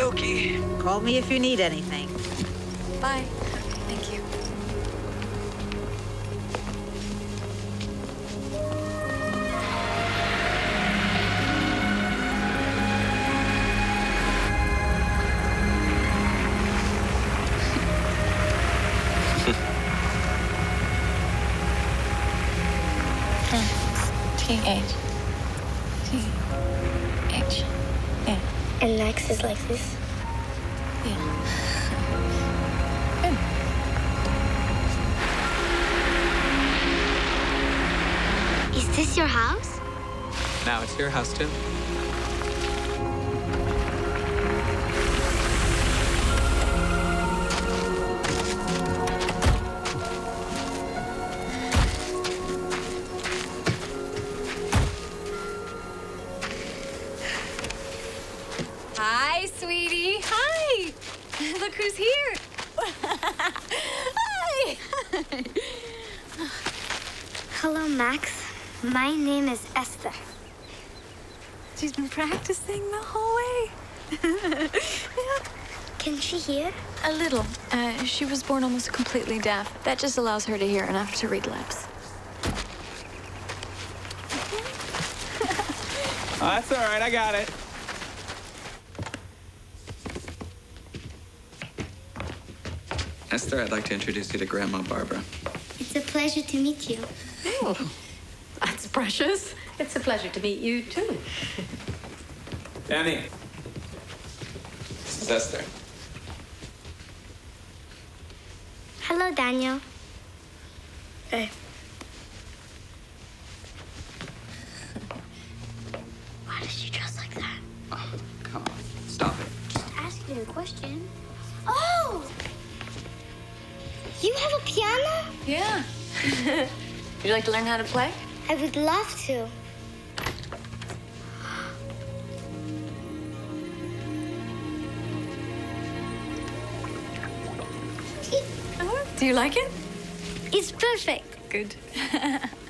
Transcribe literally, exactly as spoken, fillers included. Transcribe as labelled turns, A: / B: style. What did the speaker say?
A: dokie.
B: Call me if you need anything.
C: Bye. Thank you. T H. T H. Yeah.
D: And Max is like this?
C: Yeah. Good.
D: Is this your house?
A: Now it's your house, too.
C: Hi, sweetie. Hi. Look who's here. Hi.
D: Hello, Max. My name is Esther.
C: She's been practicing the whole way. Yeah.
D: Can she hear?
C: A little. Uh, she was born almost completely deaf. That just allows her to hear enough to read lips.
A: Oh, that's all right. I got it. Esther, I'd like to introduce you to Grandma Barbara.
D: It's a pleasure to meet you.
E: Oh, that's precious. It's a pleasure to meet you, too.
A: Danny. This is Esther.
D: Hello, Daniel.
E: Hey.
D: Why does she dress like that?
A: Oh, come on. Stop it.
D: Just asking a question. Oh! You have a piano?
C: Yeah. Would you like to learn how to play?
D: I would love to.
C: Do you like it?
D: It's perfect.
C: Good.